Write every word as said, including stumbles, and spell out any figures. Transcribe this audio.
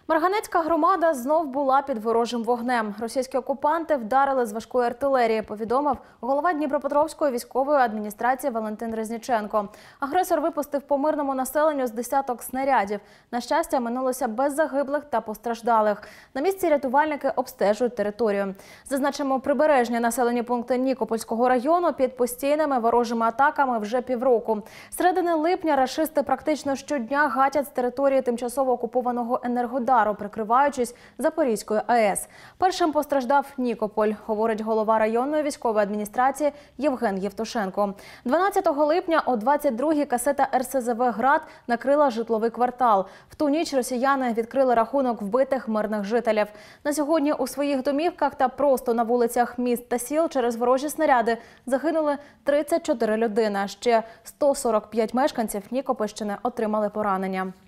Марганецька громада знов була під ворожим вогнем. Російські окупанти вдарили з важкої артилерії, повідомив голова Дніпропетровської військової адміністрації Валентин Резніченко. Агресор випустив по мирному населенню з десяток снарядів. На щастя, минулося без загиблих та постраждалих. На місці рятувальники обстежують територію. Зазначимо, прибережні населені пункти Нікопольського району під постійними ворожими атаками вже півроку. З середини липня рашисти практично щодня гатять з території тимчасово окупованого Енергодару, прикриваючись Запорізькою АЕС. Першим постраждав Нікополь, говорить голова районної військової адміністрації Євген Євтушенко. дванадцятого липня о двадцять другій касета ер ес зе ве «Град» накрила житловий квартал. В ту ніч росіяни відкрили рахунок вбитих мирних жителів. На сьогодні у своїх домівках та просто на вулицях міст та сіл через ворожі снаряди загинули тридцять чотири людини. Ще сто сорок п'ять мешканців Нікопольщини отримали поранення.